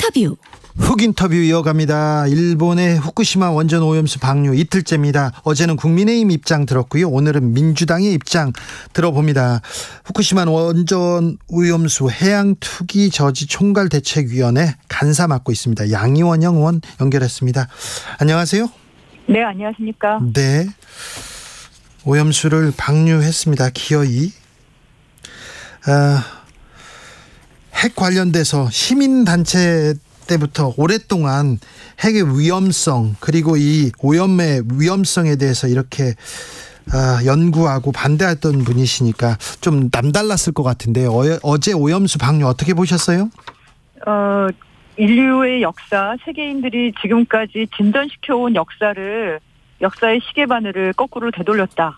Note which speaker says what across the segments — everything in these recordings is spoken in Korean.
Speaker 1: 훅 인터뷰 이어갑니다. 일본의 후쿠시마 원전 오염수 방류 이틀째입니다. 어제는 국민의힘 입장 들었고요. 오늘은 민주당의 입장 들어봅니다. 후쿠시마 원전 오염수 해양 투기 저지 총괄 대책위원회 간사 맡고 있습니다. 양이원영 의원 연결했습니다. 안녕하세요.
Speaker 2: 네, 안녕하십니까.
Speaker 1: 네, 오염수를 방류했습니다. 기어이. 핵 관련돼서 시민단체 때부터 오랫동안 핵의 위험성 그리고 이 오염의 위험성에 대해서 이렇게 연구하고 반대했던 분이시니까 좀 남달랐을 것 같은데 어제 오염수 방류 어떻게 보셨어요?
Speaker 2: 인류의 역사, 세계인들이 지금까지 진전시켜온 역사의 시계바늘을 거꾸로 되돌렸다.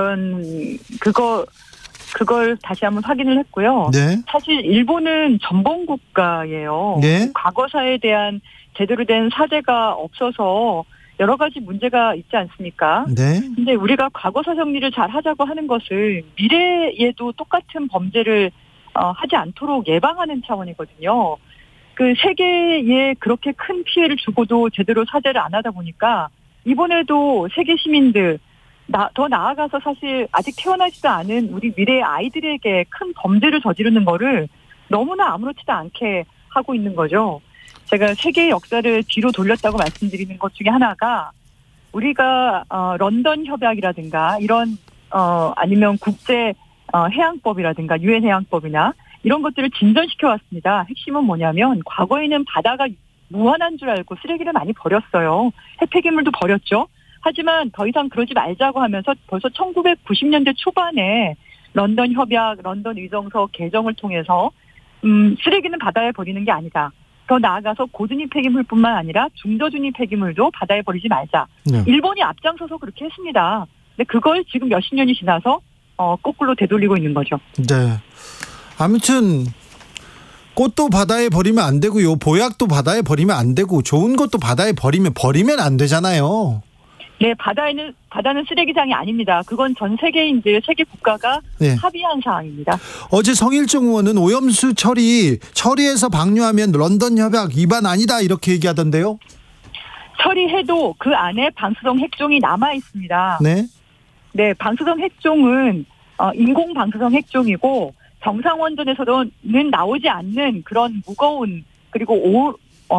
Speaker 2: 그걸 다시 한번 확인을 했고요.
Speaker 1: 네.
Speaker 2: 사실 일본은 전범 국가예요.
Speaker 1: 네.
Speaker 2: 과거사에 대한 제대로 된 사죄가 없어서 여러 가지 문제가 있지 않습니까?
Speaker 1: 네.
Speaker 2: 근데 우리가 과거사 정리를 잘 하자고 하는 것을 미래에도 똑같은 범죄를 하지 않도록 예방하는 차원이거든요. 그 세계에 그렇게 큰 피해를 주고도 제대로 사죄를 안 하다 보니까 이번에도 세계 시민들 더 나아가서 사실 아직 태어나지도 않은 우리 미래의 아이들에게 큰 범죄를 저지르는 거를 너무나 아무렇지도 않게 하고 있는 거죠. 제가 세계의 역사를 뒤로 돌렸다고 말씀드리는 것 중에 하나가 우리가 런던 협약이라든가 이런 아니면 국제 해양법이라든가 유엔 해양법이나 이런 것들을 진전시켜 왔습니다. 핵심은 뭐냐면 과거에는 바다가 무한한 줄 알고 쓰레기를 많이 버렸어요. 핵폐기물도 버렸죠. 하지만 더 이상 그러지 말자고 하면서 벌써 1990년대 초반에 런던 협약, 런던 의정서 개정을 통해서 쓰레기는 바다에 버리는 게 아니다. 더 나아가서 고준위 폐기물뿐만 아니라 중저준위 폐기물도 바다에 버리지 말자.
Speaker 1: 네.
Speaker 2: 일본이 앞장서서 그렇게 했습니다. 근데 그걸 지금 몇십 년이 지나서 거꾸로 되돌리고 있는 거죠.
Speaker 1: 네. 아무튼 꽃도 바다에 버리면 안 되고요. 보약도 바다에 버리면 안 되고 좋은 것도 바다에 버리면 안 되잖아요.
Speaker 2: 네, 바다는 쓰레기장이 아닙니다. 그건 전 세계인들, 세계 국가가
Speaker 1: 네.
Speaker 2: 합의한 사항입니다.
Speaker 1: 어제 성일종 의원은 오염수 처리해서 방류하면 런던 협약 위반 아니다 이렇게 얘기하던데요.
Speaker 2: 처리해도 그 안에 방사성 핵종이 남아 있습니다.
Speaker 1: 네.
Speaker 2: 네, 방사성 핵종은 인공 방사성 핵종이고 정상 원전에서는 나오지 않는 그런 무거운 그리고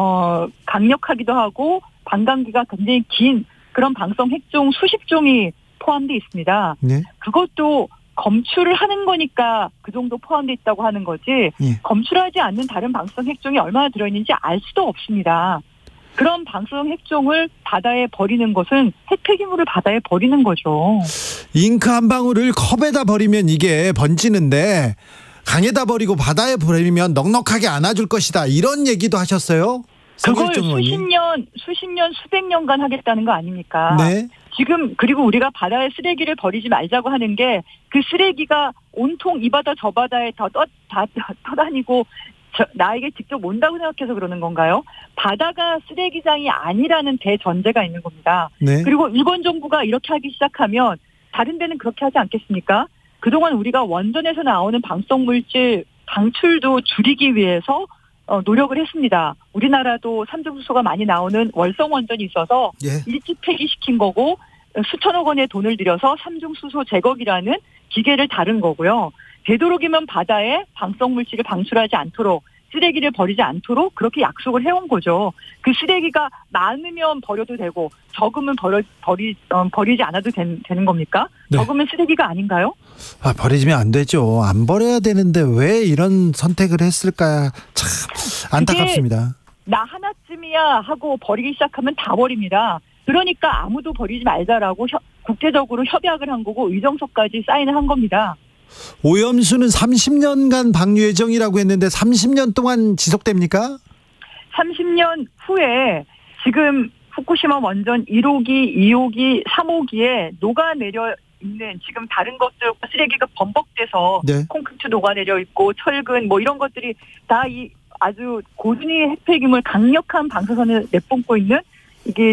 Speaker 2: 강력하기도 하고 반감기가 굉장히 긴 그런 방사성 핵종 수십 종이 포함되어 있습니다.
Speaker 1: 네.
Speaker 2: 그것도 검출을 하는 거니까 그 정도 포함되어 있다고 하는 거지
Speaker 1: 네.
Speaker 2: 검출하지 않는 다른 방사성 핵종이 얼마나 들어있는지 알 수도 없습니다. 그런 방사성 핵종을 바다에 버리는 것은 핵폐기물을 바다에 버리는 거죠.
Speaker 1: 잉크 한 방울을 컵에다 버리면 이게 번지는데 강에다 버리고 바다에 버리면 넉넉하게 안아줄 것이다 이런 얘기도 하셨어요.
Speaker 2: 그걸 수십 년, 수백 년간 하겠다는 거 아닙니까?
Speaker 1: 네.
Speaker 2: 지금 그리고 우리가 바다에 쓰레기를 버리지 말자고 하는 게 그 쓰레기가 온통 이 바다 저 바다에 다 떠다니고 나에게 직접 온다고 생각해서 그러는 건가요? 바다가 쓰레기장이 아니라는 대전제가 있는 겁니다.
Speaker 1: 네.
Speaker 2: 그리고 일본 정부가 이렇게 하기 시작하면 다른 데는 그렇게 하지 않겠습니까? 그동안 우리가 원전에서 나오는 방사성 물질 방출도 줄이기 위해서 노력을 했습니다. 우리나라도 삼중수소가 많이 나오는 월성 원전이 있어서
Speaker 1: 예.
Speaker 2: 일찍 폐기시킨 거고 수천억 원의 돈을 들여서 삼중수소 제거기라는 기계를 다룬 거고요. 되도록이면 바다에 방사성 물질을 방출하지 않도록 쓰레기를 버리지 않도록 그렇게 약속을 해온 거죠. 그 쓰레기가 많으면 버려도 되고 적으면 버리지 않아도 되는 겁니까?
Speaker 1: 네.
Speaker 2: 적으면 쓰레기가 아닌가요?
Speaker 1: 버리면 안 되죠. 안 버려야 되는데 왜 이런 선택을 했을까 참 안타깝습니다.
Speaker 2: 나 하나쯤이야 하고 버리기 시작하면 다 버립니다. 그러니까 아무도 버리지 말자라고 국제적으로 협약을 한 거고 의정서까지 사인을 한 겁니다.
Speaker 1: 오염수는 30년간 방류 예정이라고 했는데 30년 동안 지속됩니까?
Speaker 2: 30년 후에 지금 후쿠시마 원전 1호기, 2호기, 3호기에 녹아내려 있는 지금 다른 것들 쓰레기가 범벅돼서
Speaker 1: 네.
Speaker 2: 콘크리트 녹아내려 있고 철근 뭐 이런 것들이 다 이 아주 고준위 핵폐기물 강력한 방사선을 내뿜고 있는 이게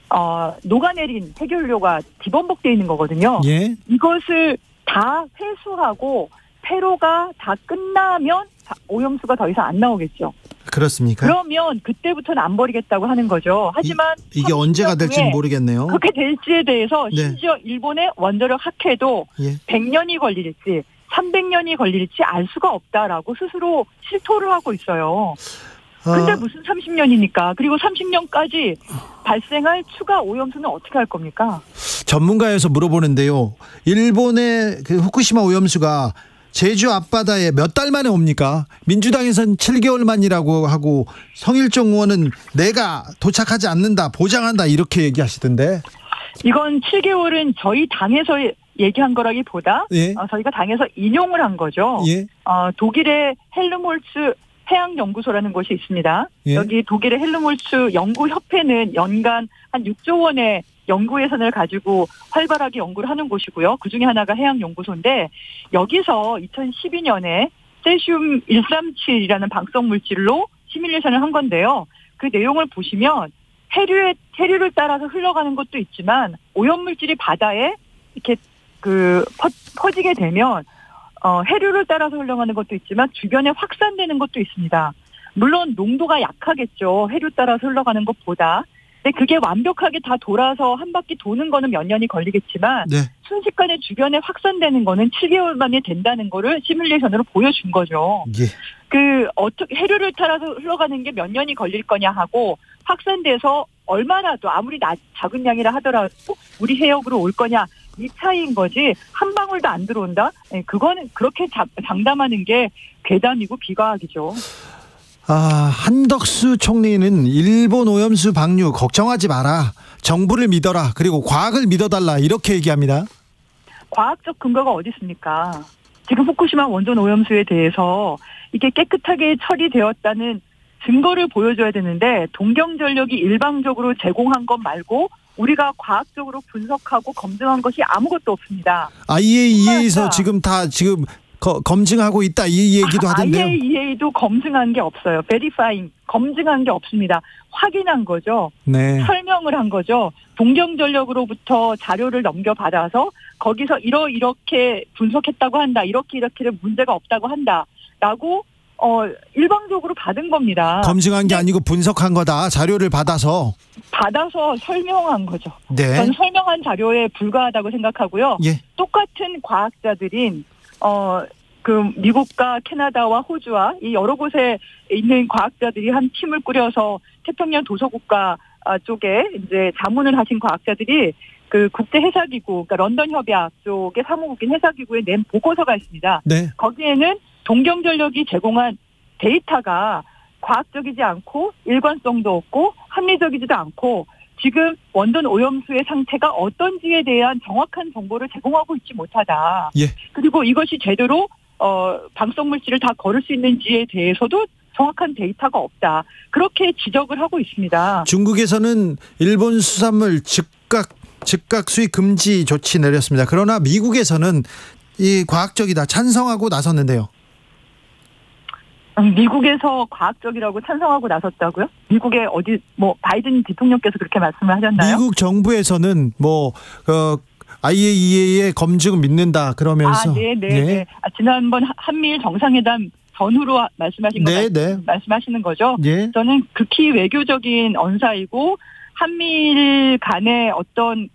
Speaker 2: 녹아내린 해결료가 뒤범벅되어 있는 거거든요.
Speaker 1: 예.
Speaker 2: 이것을 다 회수하고 폐로가 다 끝나면 오염수가 더 이상 안 나오겠죠.
Speaker 1: 그렇습니까?
Speaker 2: 그러면 그때부터는 안 버리겠다고 하는 거죠. 하지만
Speaker 1: 이게 언제가 될지는 모르겠네요.
Speaker 2: 그렇게 될지에 대해서
Speaker 1: 네.
Speaker 2: 심지어 일본의 원자력 학회도
Speaker 1: 예.
Speaker 2: 100년이 걸릴지 300년이 걸릴지 알 수가 없다라고 스스로 실토를 하고 있어요. 근데 무슨 30년이니까. 그리고 30년까지 발생할 추가 오염수는 어떻게 할 겁니까?
Speaker 1: 전문가에서 물어보는데요. 일본의 그 후쿠시마 오염수가 제주 앞바다에 몇 달 만에 옵니까? 민주당에서는 7개월 만이라고 하고 성일종 의원은 내가 도착하지 않는다, 보장한다 이렇게 얘기하시던데.
Speaker 2: 이건 7개월은 저희 당에서 얘기한 거라기보다
Speaker 1: 예.
Speaker 2: 저희가 당에서 인용을 한 거죠.
Speaker 1: 예.
Speaker 2: 독일의 헬름홀츠 해양연구소라는 곳이 있습니다.
Speaker 1: 예.
Speaker 2: 여기 독일의 헬름홀츠 연구협회는 연간 한 6조 원의 연구 예산을 가지고 활발하게 연구를 하는 곳이고요. 그중에 하나가 해양연구소인데 여기서 2012년에 세슘 137이라는 방사성 물질로 시뮬레이션을 한 건데요. 그 내용을 보시면 해류를 따라서 흘러가는 것도 있지만 오염물질이 바다에 이렇게 퍼지게 되면 해류를 따라서 흘러가는 것도 있지만 주변에 확산되는 것도 있습니다. 물론 농도가 약하겠죠. 해류 따라서 흘러가는 것보다. 근데 그게 완벽하게 다 돌아서 한 바퀴 도는 거는 몇 년이 걸리겠지만
Speaker 1: 네.
Speaker 2: 순식간에 주변에 확산되는 거는 7개월 만에 된다는 거를 시뮬레이션으로 보여준 거죠.
Speaker 1: 예.
Speaker 2: 어떻게 해류를 따라서 흘러가는 게 몇 년이 걸릴 거냐 하고 확산돼서 얼마나도 아무리 작은 양이라 하더라도 우리 해역으로 올 거냐 이 차이인 거지 한 방울도 안 들어온다? 네, 그거는 그렇게 장담하는 게 괴담이고 비과학이죠.
Speaker 1: 한덕수 총리는 일본 오염수 방류 걱정하지 마라. 정부를 믿어라. 그리고 과학을 믿어달라. 이렇게 얘기합니다.
Speaker 2: 과학적 근거가 어디 있습니까? 지금 후쿠시마 원전 오염수에 대해서 이게 깨끗하게 처리되었다는 증거를 보여줘야 되는데 동경전력이 일방적으로 제공한 것 말고 우리가 과학적으로 분석하고 검증한 것이 아무것도 없습니다.
Speaker 1: IAEA에서 지금 검증하고 있다 이 얘기도 하던데요.
Speaker 2: IAEA도 검증한 게 없어요. 베리파잉 검증한 게 없습니다. 확인한 거죠.
Speaker 1: 네.
Speaker 2: 설명을 한 거죠. 동경전력으로부터 자료를 넘겨받아서 거기서 이렇게 분석했다고 한다. 이렇게 문제가 없다고 한다라고 일방적으로 받은 겁니다.
Speaker 1: 검증한 게 아니고 분석한 거다. 자료를 받아서
Speaker 2: 설명한 거죠.
Speaker 1: 네.
Speaker 2: 저는 설명한 자료에 불과하다고 생각하고요.
Speaker 1: 예.
Speaker 2: 똑같은 과학자들인 미국과 캐나다와 호주와 이 여러 곳에 있는 과학자들이 한 팀을 꾸려서 태평양 도서국가 쪽에 이제 자문을 하신 과학자들이 그 국제 해사기구, 그러니까 런던 협약 쪽의 사무국인 해사기구에 낸 보고서가 있습니다.
Speaker 1: 네.
Speaker 2: 거기에는 동경전력이 제공한 데이터가 과학적이지 않고 일관성도 없고 합리적이지도 않고 지금 원전 오염수의 상태가 어떤지에 대한 정확한 정보를 제공하고 있지 못하다.
Speaker 1: 예.
Speaker 2: 그리고 이것이 제대로 방사성 물질을 다 거를 수 있는지에 대해서도 정확한 데이터가 없다. 그렇게 지적을 하고 있습니다.
Speaker 1: 중국에서는 일본 수산물 즉각 수입 금지 조치 내렸습니다. 그러나 미국에서는 이 과학적이다 찬성하고 나섰는데요.
Speaker 2: 미국에서 과학적이라고 찬성하고 나섰다고요? 미국의 바이든 대통령께서 그렇게 말씀을 하셨나요?
Speaker 1: 미국 정부에서는 IAEA의 검증을 믿는다 그러면서.
Speaker 2: 네. 지난번 한미일 정상회담 전후로 말씀하신 말씀하시는 거죠?
Speaker 1: 네.
Speaker 2: 저는 극히 외교적인 언사이고 한미일 간의 어떤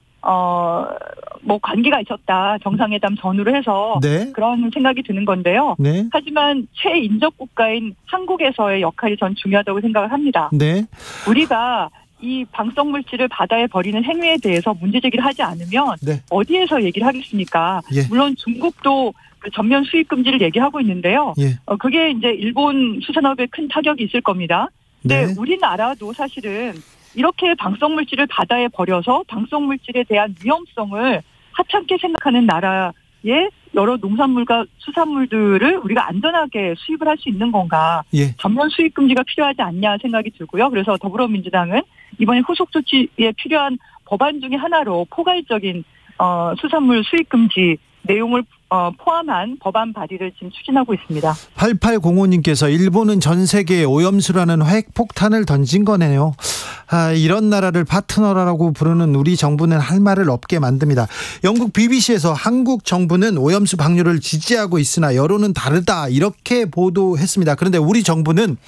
Speaker 2: 관계가 있었다. 정상회담 전후로 해서
Speaker 1: 네.
Speaker 2: 그런 생각이 드는 건데요.
Speaker 1: 네.
Speaker 2: 하지만 최인접 국가인 한국에서의 역할이 전 중요하다고 생각을 합니다.
Speaker 1: 네.
Speaker 2: 우리가 이 방사성 물질을 바다에 버리는 행위에 대해서 문제 제기를 하지 않으면
Speaker 1: 네.
Speaker 2: 어디에서 얘기를 하겠습니까?
Speaker 1: 예.
Speaker 2: 물론 중국도 그 전면 수입 금지를 얘기하고 있는데요.
Speaker 1: 예.
Speaker 2: 그게 이제 일본 수산업에 큰 타격이 있을 겁니다. 근데
Speaker 1: 네.
Speaker 2: 우리나라도 사실은 이렇게 방사성 물질을 바다에 버려서 방사성 물질에 대한 위험성을 하찮게 생각하는 나라의 여러 농산물과 수산물들을 우리가 안전하게 수입을 할 수 있는 건가.
Speaker 1: 예.
Speaker 2: 전면 수입 금지가 필요하지 않냐 생각이 들고요. 그래서 더불어민주당은 이번에 후속 조치에 필요한 법안 중에 하나로 포괄적인 수산물 수입 금지 내용을 포함한 법안 발의를 지금 추진하고 있습니다.
Speaker 1: 8805님께서 일본은 전 세계에 오염수라는 핵폭탄을 던진 거네요. 이런 나라를 파트너라고 부르는 우리 정부는 할 말을 없게 만듭니다. 영국 BBC에서 한국 정부는 오염수 방류를 지지하고 있으나 여론은 다르다 이렇게 보도했습니다. 그런데 우리 정부는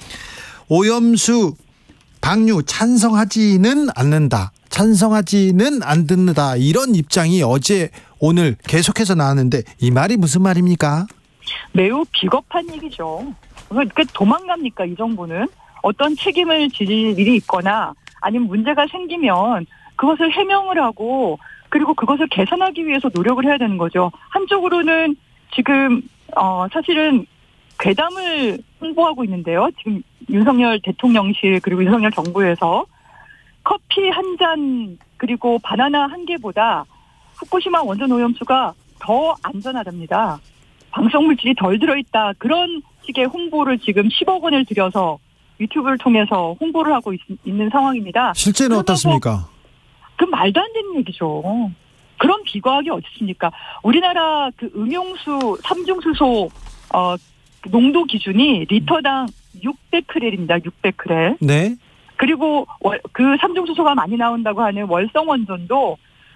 Speaker 1: 오염수 방류 찬성하지는 않는다. 찬성하지는 않는다. 이런 입장이 어제 오늘 계속해서 나왔는데 이 말이 무슨 말입니까?
Speaker 2: 매우 비겁한 얘기죠. 그러니까 도망갑니까 이 정부는? 어떤 책임을 질 일이 있거나 아니면 문제가 생기면 그것을 해명을 하고 그리고 그것을 개선하기 위해서 노력을 해야 되는 거죠. 한쪽으로는 지금 사실은 괴담을 홍보하고 있는데요. 지금 윤석열 대통령실 그리고 윤석열 정부에서 커피 한 잔 그리고 바나나 한 개보다 후쿠시마 원전 오염수가 더 안전하답니다. 방사물질이 덜 들어있다. 그런 식의 홍보를 지금 10억 원을 들여서 유튜브를 통해서 홍보를 하고 있는 상황입니다.
Speaker 1: 실제는 어떻습니까?
Speaker 2: 그 말도 안 되는 얘기죠. 그런 비과학이 어디 있습니까? 우리나라 그 음용수 삼중수소 농도 기준이 리터당 600크렐입니다. 600크렐.
Speaker 1: 네.
Speaker 2: 그리고 그 삼중수소가 많이 나온다고 하는 월성 원전도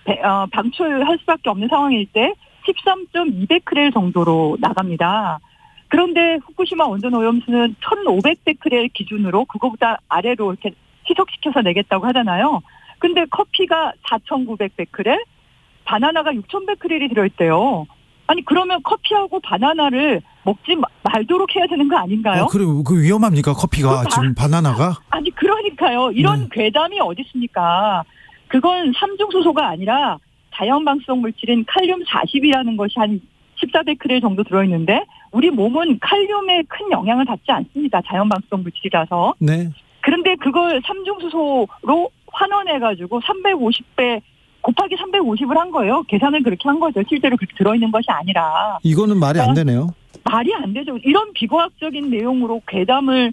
Speaker 2: 방출할 수밖에 없는 상황일 때 13.2베크렐 정도로 나갑니다. 그런데 후쿠시마 원전 오염수는 1,500베크렐 기준으로 그거보다 아래로 이렇게 희석시켜서 내겠다고 하잖아요. 근데 커피가 4,900베크렐, 바나나가 6,000베크렐이 들어있대요. 아니 그러면 커피하고 바나나를 먹지 말도록 해야 되는 거 아닌가요?
Speaker 1: 그리고 그 위험합니까 커피가 지금 바나나가?
Speaker 2: 아니 그러니까요. 이런 괴담이 어디 있습니까? 그건 삼중수소가 아니라 자연방사성 물질인 칼륨 40이라는 것이 한 14베크렐 정도 들어있는데 우리 몸은 칼륨에 큰 영향을 받지 않습니다. 자연방사성 물질이라서.
Speaker 1: 네.
Speaker 2: 그런데 그걸 삼중수소로 환원해가지고 350배 곱하기 350을 한 거예요. 계산을 그렇게 한 거죠. 실제로 그렇게 들어있는 것이 아니라.
Speaker 1: 이거는 말이 안 되네요.
Speaker 2: 말이 안 되죠. 이런 비과학적인 내용으로 괴담을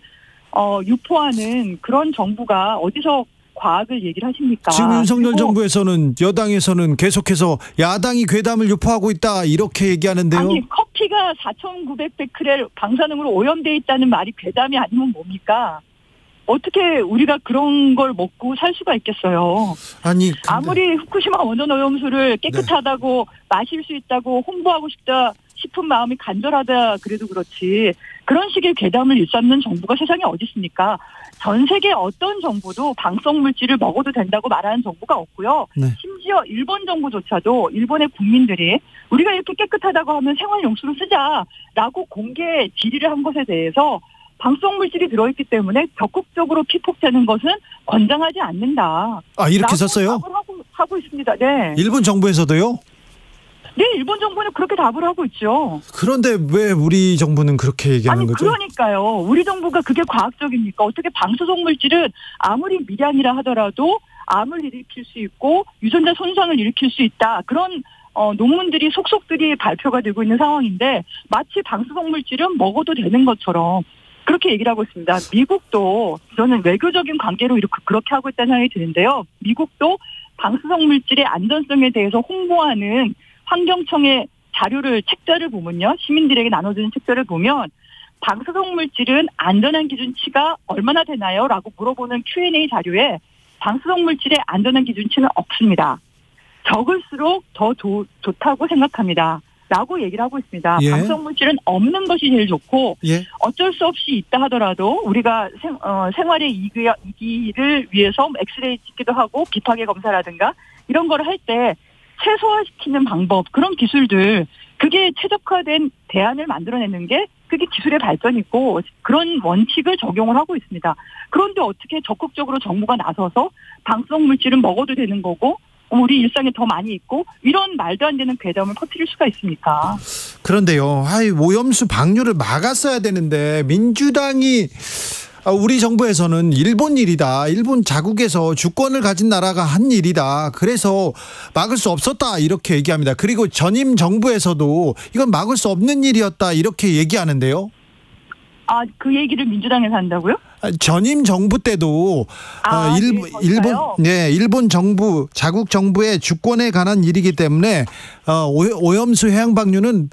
Speaker 2: 유포하는 그런 정부가 어디서 과학을 얘기를 하십니까?
Speaker 1: 지금 윤석열 정부에서는 여당에서는 계속해서 야당이 괴담을 유포하고 있다 이렇게 얘기하는데요.
Speaker 2: 아니 커피가 4,900베크렐 방사능으로 오염돼 있다는 말이 괴담이 아니면 뭡니까? 어떻게 우리가 그런 걸 먹고 살 수가 있겠어요?
Speaker 1: 아니
Speaker 2: 아무리 후쿠시마 원전 오염수를 깨끗하다고 마실 수 있다고 홍보하고 싶다 싶은 마음이 간절하다 그래도 그렇지 그런 식의 괴담을 일삼는 정부가 세상에 어디 있습니까? 전 세계 어떤 정부도 방사성 물질을 먹어도 된다고 말하는 정부가 없고요.
Speaker 1: 네.
Speaker 2: 심지어 일본 정부조차도 일본의 국민들이 우리가 이렇게 깨끗하다고 하면 생활용수로 쓰자라고 공개 질의를 한 것에 대해서 방사성 물질이 들어있기 때문에 적극적으로 피폭되는 것은 권장하지 않는다.
Speaker 1: 이렇게 썼어요?
Speaker 2: 답을 하고 있습니다. 네.
Speaker 1: 일본 정부에서도요?
Speaker 2: 네, 일본 정부는 그렇게 답을 하고 있죠.
Speaker 1: 그런데 왜 우리 정부는 그렇게 얘기하는 거죠?
Speaker 2: 그러니까요. 우리 정부가 그게 과학적입니까? 어떻게 방사성 물질은 아무리 미량이라 하더라도 암을 일으킬 수 있고 유전자 손상을 일으킬 수 있다. 그런 논문들이 속속들이 발표가 되고 있는 상황인데 마치 방사성 물질은 먹어도 되는 것처럼 그렇게 얘기를 하고 있습니다. 미국도 저는 외교적인 관계로 그렇게 하고 있다는 생각이 드는데요. 미국도 방사성 물질의 안전성에 대해서 홍보하는 환경청의 책자를 보면요. 시민들에게 나눠주는 책자를 보면 방사성 물질은 안전한 기준치가 얼마나 되나요? 라고 물어보는 Q&A 자료에 방사성 물질의 안전한 기준치는 없습니다. 적을수록 더 좋다고 생각합니다. 라고 얘기를 하고 있습니다.
Speaker 1: 예.
Speaker 2: 방사성 물질은 없는 것이 제일 좋고
Speaker 1: 예.
Speaker 2: 어쩔 수 없이 있다 하더라도 우리가 생활의 이기를 위해서 엑스레이 찍기도 하고 비파계 검사라든가 이런 걸 할 때 최소화시키는 방법 그런 기술들 그게 최적화된 대안을 만들어내는 게 그게 기술의 발전이고 그런 원칙을 적용을 하고 있습니다. 그런데 어떻게 적극적으로 정부가 나서서 방사성 물질은 먹어도 되는 거고 우리 일상에 더 많이 있고 이런 말도 안 되는 괴담을 퍼뜨릴 수가 있습니까?
Speaker 1: 그런데요. 오염수 방류를 막았어야 되는데 민주당이 우리 정부에서는 일본 일이다. 일본 자국에서 주권을 가진 나라가 한 일이다. 그래서 막을 수 없었다. 이렇게 얘기합니다. 그리고 전임 정부에서도 이건 막을 수 없는 일이었다. 이렇게 얘기하는데요.
Speaker 2: 그 얘기를 민주당에서 한다고요?
Speaker 1: 전임 정부 때도 일본 정부 자국 정부의 주권에 관한 일이기 때문에 오염수 해양 방류는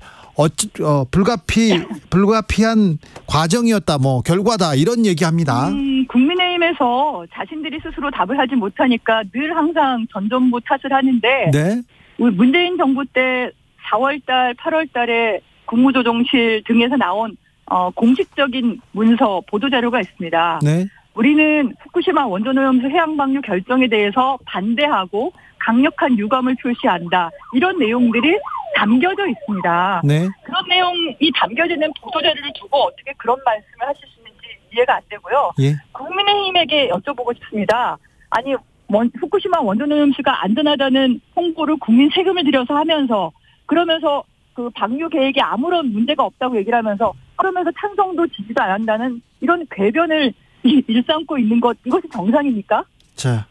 Speaker 1: 불가피한 과정이었다, 결과다, 이런 얘기합니다.
Speaker 2: 국민의힘에서 자신들이 스스로 답을 하지 못하니까 늘 항상 전 정부 탓을 하는데,
Speaker 1: 네.
Speaker 2: 문재인 정부 때 4월달, 8월달에 국무조정실 등에서 나온 공식적인 문서 보도자료가 있습니다.
Speaker 1: 네.
Speaker 2: 우리는 후쿠시마 원전오염수 해양방류 결정에 대해서 반대하고 강력한 유감을 표시한다. 이런 내용들이 담겨져 있습니다.
Speaker 1: 네.
Speaker 2: 그런 내용이 담겨져 있는 보도자료를 두고 어떻게 그런 말씀을 하실 수 있는지 이해가 안 되고요.
Speaker 1: 예.
Speaker 2: 국민의힘에게 여쭤보고 싶습니다. 아니, 후쿠시마 원전오염수가 안전하다는 홍보를 국민 세금을 들여서 하면서, 그러면서 그 방류 계획에 아무런 문제가 없다고 얘기를 하면서, 그러면서 찬성도 지지도 안 한다는 이런 궤변을 일삼고 있는 것, 이것이 정상입니까?
Speaker 1: 자,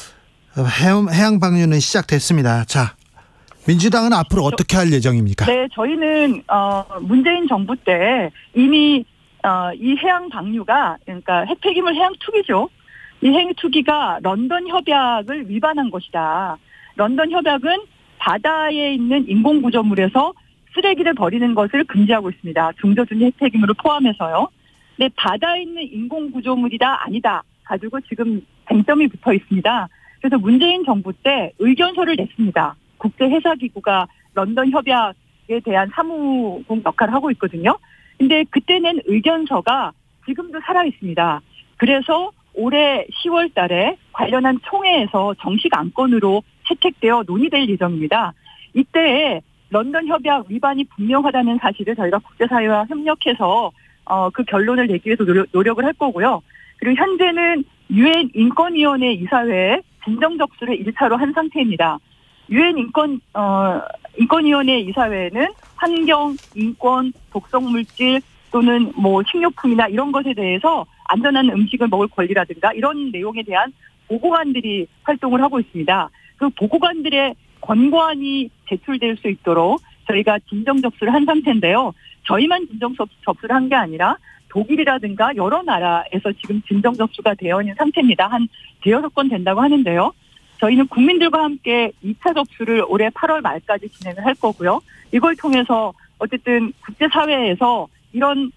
Speaker 1: 해양 방류는 시작됐습니다. 자, 민주당은 앞으로 어떻게 할 예정입니까?
Speaker 2: 네, 저희는 문재인 정부 때 이미 이 해양 방류가, 그러니까 핵폐기물 해양 투기죠. 이 해양 투기가 런던 협약을 위반한 것이다. 런던 협약은 바다에 있는 인공 구조물에서 쓰레기를 버리는 것을 금지하고 있습니다. 중저준위 핵폐기물을 포함해서요. 근데 바다에 있는 인공 구조물이다 아니다 가지고 지금 쟁점이 붙어 있습니다. 그래서 문재인 정부 때 의견서를 냈습니다. 국제해사기구가 런던 협약에 대한 사무국 역할을 하고 있거든요. 근데 그때 낸 의견서가 지금도 살아 있습니다. 그래서 올해 10월 달에 관련한 총회에서 정식 안건으로 채택되어 논의될 예정입니다. 이때 런던 협약 위반이 분명하다는 사실을 저희가 국제사회와 협력해서 그 결론을 내기 위해서 노력을 할 거고요. 그리고 현재는 유엔 인권위원회 이사회에 진정 접수를 1차로 한 상태입니다. 유엔 인권위원회 이사회는 환경, 인권, 독성물질 또는 식료품이나 이런 것에 대해서 안전한 음식을 먹을 권리라든가 이런 내용에 대한 보고관들이 활동을 하고 있습니다. 그 보고관들의 권고안이 제출될 수 있도록 저희가 진정 접수를 한 상태인데요. 저희만 진정 접수를 한 게 아니라 독일이라든가 여러 나라에서 지금 진정 접수가 되어 있는 상태입니다. 한 대여섯 건 된다고 하는데요. 저희는 국민들과 함께 2차 접수를 올해 8월 말까지 진행을 할 거고요. 이걸 통해서 어쨌든 국제사회에서 이런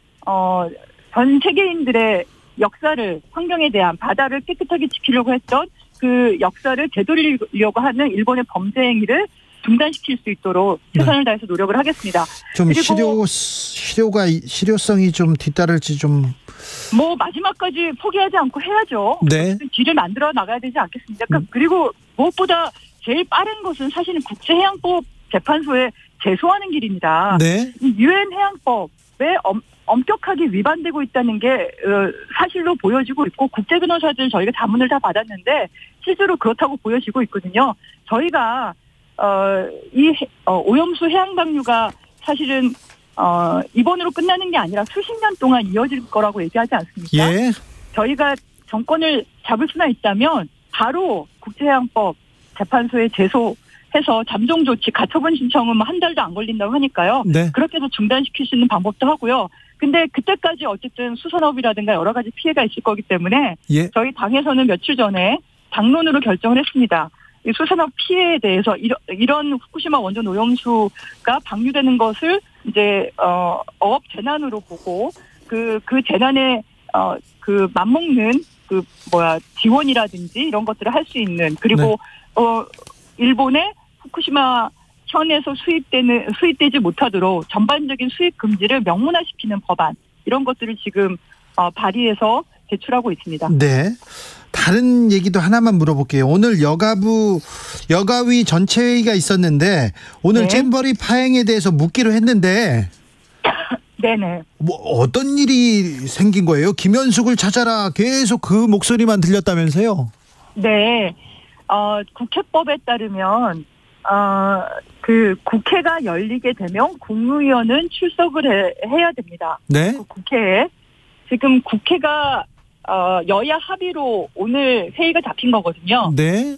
Speaker 2: 전 세계인들의 역사를, 환경에 대한, 바다를 깨끗하게 지키려고 했던 그 역사를 되돌리려고 하는 일본의 범죄 행위를 중단시킬 수 있도록 최선을 다해서 노력을 하겠습니다.
Speaker 1: 좀 실효성이 좀 뒤따를지 좀.
Speaker 2: 마지막까지 포기하지 않고 해야죠.
Speaker 1: 네.
Speaker 2: 길을 만들어 나가야 되지 않겠습니까? 그리고 무엇보다 제일 빠른 것은 사실은 국제해양법 재판소에 제소하는 길입니다.
Speaker 1: 네.
Speaker 2: 유엔 해양법에 엄격하게 위반되고 있다는 게 사실로 보여지고 있고, 국제 변호사들 저희가 자문을 다 받았는데 실제로 그렇다고 보여지고 있거든요. 저희가 이 오염수 해양 방류가 사실은 이번으로 끝나는 게 아니라 수십 년 동안 이어질 거라고 얘기하지 않습니까?
Speaker 1: 예.
Speaker 2: 저희가 정권을 잡을 수나 있다면 바로 국제해양법 재판소에 제소해서 잠정 조치, 가처분 신청은 한 달도 안 걸린다고 하니까요.
Speaker 1: 네.
Speaker 2: 그렇게 해서 중단시킬 수 있는 방법도 하고요. 근데 그때까지 어쨌든 수산업이라든가 여러 가지 피해가 있을 거기 때문에
Speaker 1: 예.
Speaker 2: 저희 당에서는 며칠 전에 당론으로 결정을 했습니다. 이 수산업 피해에 대해서 이런 후쿠시마 원전 오염수가 방류되는 것을 이제 어업 재난으로 보고 그 재난에 맞먹는 지원이라든지 이런 것들을 할 수 있는, 그리고 일본의 후쿠시마 현에서 수입되지 못하도록 전반적인 수입 금지를 명문화시키는 법안, 이런 것들을 지금 발의해서 제출하고 있습니다.
Speaker 1: 네. 다른 얘기도 하나만 물어볼게요. 오늘 여가위 전체 회의가 있었는데 오늘
Speaker 2: 네.
Speaker 1: 잼버리 파행에 대해서 묻기로 했는데
Speaker 2: 네네.
Speaker 1: 어떤 일이 생긴 거예요? 김현숙을 찾아라, 계속 그 목소리만 들렸다면서요?
Speaker 2: 네. 국회법에 따르면 그 국회가 열리게 되면 국무위원은 출석을 해야 됩니다.
Speaker 1: 네.
Speaker 2: 그 국회에 지금 국회가 여야 합의로 오늘 회의가 잡힌 거거든요.
Speaker 1: 네.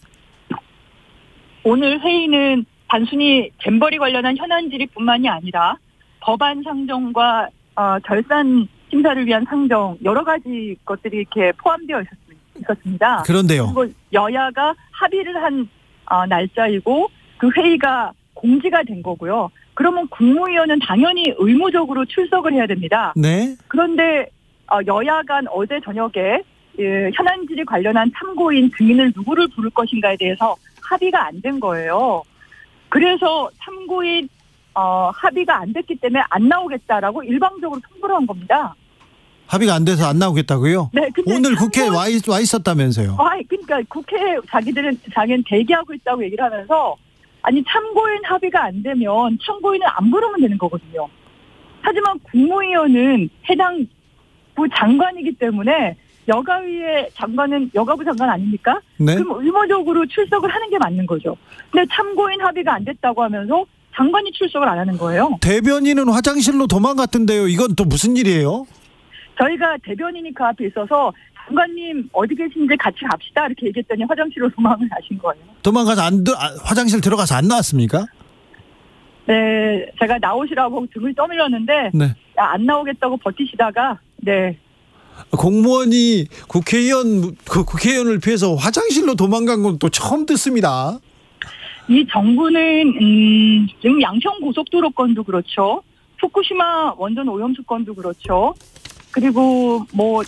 Speaker 2: 오늘 회의는 단순히 잼버리 관련한 현안 질의뿐만이 아니라 법안 상정과 결산 심사를 위한 상정 여러 가지 것들이 이렇게 포함되어 있었습니다.
Speaker 1: 그런데요.
Speaker 2: 그리고 여야가 합의를 한 날짜이고 그 회의가 공지가 된 거고요. 그러면 국무위원은 당연히 의무적으로 출석을 해야 됩니다.
Speaker 1: 네.
Speaker 2: 그런데 여야 간 어제 저녁에 현안 질의 관련한 참고인 증인을 누구를 부를 것인가에 대해서 합의가 안 된 거예요. 그래서 참고인 합의가 안 됐기 때문에 안 나오겠다라고 일방적으로 통보를 한 겁니다.
Speaker 1: 합의가 안 돼서 안 나오겠다고요?
Speaker 2: 네. 근데
Speaker 1: 오늘 국회에 와 있었다면서요?
Speaker 2: 그러니까 국회에 자기는 대기하고 있다고 얘기를 하면서 아니 참고인 합의가 안 되면 참고인을 안 부르면 되는 거거든요. 하지만 국무위원은 해당 부 장관이기 때문에 여가위의 장관은 여가부 장관 아닙니까?
Speaker 1: 네.
Speaker 2: 그럼 의무적으로 출석을 하는 게 맞는 거죠. 근데 참고인 합의가 안 됐다고 하면서 장관이 출석을 안 하는 거예요.
Speaker 1: 대변인은 화장실로 도망갔던데요. 이건 또 무슨 일이에요?
Speaker 2: 저희가 대변인이 그 앞에 있어서 장관님 어디 계신지 같이 갑시다 이렇게 얘기했더니 화장실로 도망을 가신 거예요.
Speaker 1: 도망가서 화장실 들어가서 안 나왔습니까?
Speaker 2: 네, 제가 나오시라고 등을 떠밀렸는데
Speaker 1: 네.
Speaker 2: 안 나오겠다고 버티시다가 네.
Speaker 1: 공무원이 국회의원을 피해서 화장실로 도망간 건 또 처음 듣습니다.
Speaker 2: 이 정부는 지금 양평 고속도로 건도 그렇죠. 후쿠시마 원전 오염수 건도 그렇죠. 그리고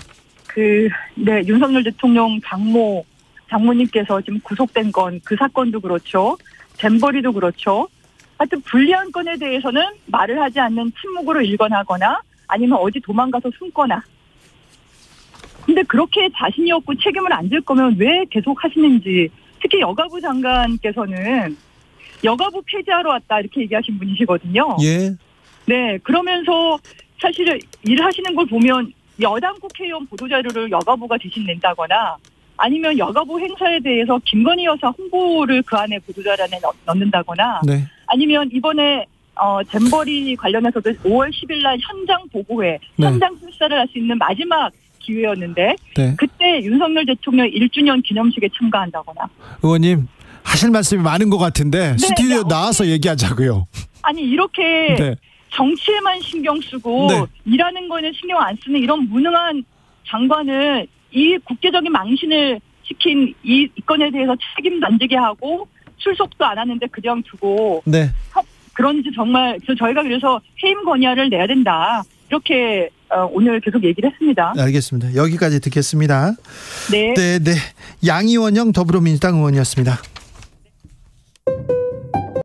Speaker 2: 윤석열 대통령 장모님께서 지금 구속된 건 그 사건도 그렇죠. 잼버리도 그렇죠. 하여튼 불리한 건에 대해서는 말을 하지 않는 침묵으로 일관하거나 아니면 어디 도망가서 숨거나. 근데 그렇게 자신이 없고 책임을 안 질 거면 왜 계속 하시는지. 특히 여가부 장관께서는 여가부 폐지하러 왔다 이렇게 얘기하신 분이시거든요.
Speaker 1: 예.
Speaker 2: 네, 그러면서 사실 일하시는 걸 보면 여당 국회의원 보도자료를 여가부가 대신 낸다거나 아니면 여가부 행사에 대해서 김건희 여사 홍보를 그 안에 보도자료에 넣는다거나
Speaker 1: 네.
Speaker 2: 아니면 이번에 잼버리 관련해서도 5월 10일 날 현장 보고회,
Speaker 1: 네. 현장
Speaker 2: 출사를 할 수 있는 마지막 기회였는데
Speaker 1: 네.
Speaker 2: 그때 윤석열 대통령 1주년 기념식에 참가한다거나.
Speaker 1: 의원님 하실 말씀이 많은 것 같은데
Speaker 2: 네,
Speaker 1: 스튜디오 나와서 얘기하자고요.
Speaker 2: 아니 이렇게
Speaker 1: 네.
Speaker 2: 정치에만 신경 쓰고
Speaker 1: 네.
Speaker 2: 일하는 거는 신경 안 쓰는 이런 무능한 장관을 이 국제적인 망신을 시킨 이 건에 대해서 책임도 안 지게 하고 출석도 안 하는데 그냥 두고
Speaker 1: 네.
Speaker 2: 그런지 정말 저희가 그래서 해임 건의안을 내야 된다. 이렇게 오늘 계속 얘기를 했습니다.
Speaker 1: 알겠습니다. 여기까지 듣겠습니다.
Speaker 2: 네.
Speaker 1: 네. 양이원영 더불어민주당 의원이었습니다.